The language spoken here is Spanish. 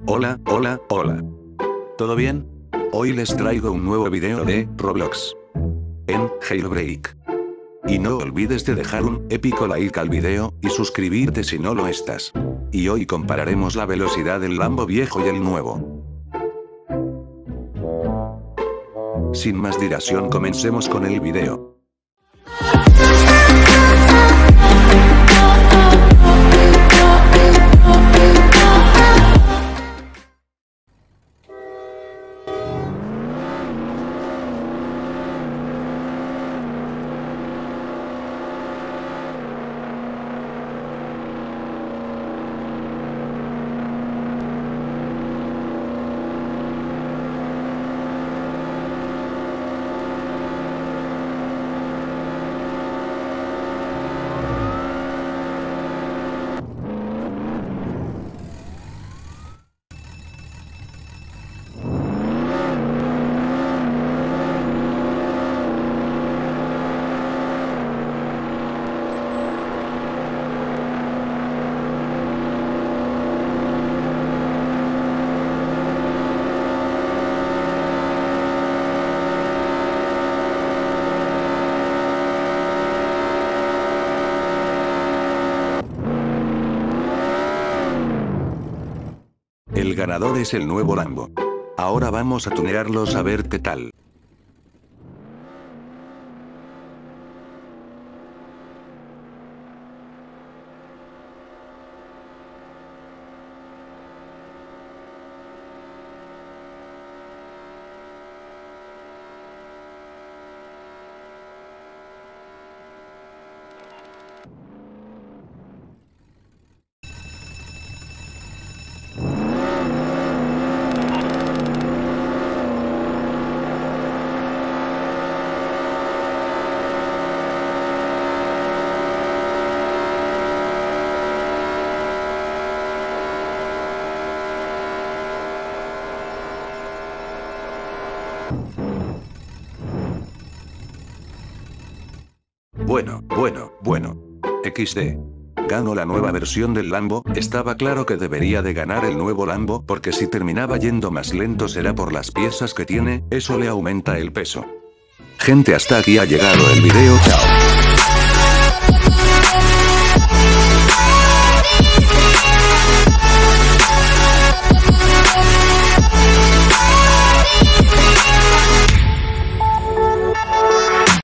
Hola, hola, hola. ¿Todo bien? Hoy les traigo un nuevo video de Roblox en Jailbreak. Y no olvides de dejar un épico like al video, y suscribirte si no lo estás. Y hoy compararemos la velocidad del Lambo viejo y el nuevo. Sin más dilación, comencemos con el video. El ganador es el nuevo Lambo. Ahora vamos a tunearlos a ver qué tal. Bueno. XD. Ganó la nueva versión del Lambo. Estaba claro que debería de ganar el nuevo Lambo, porque si terminaba yendo más lento será por las piezas que tiene, eso le aumenta el peso. Gente, hasta aquí ha llegado el video, chao.